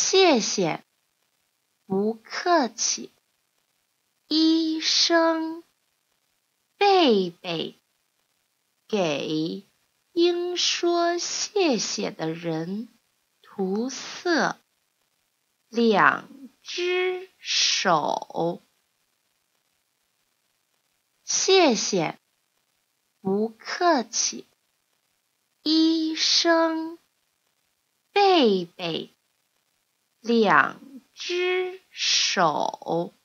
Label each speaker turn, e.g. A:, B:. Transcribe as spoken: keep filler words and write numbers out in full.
A: 谢谢，不客气。医生，贝贝，给应说谢谢的人涂色。两只手，谢谢，不客气。医生，贝贝，两只手。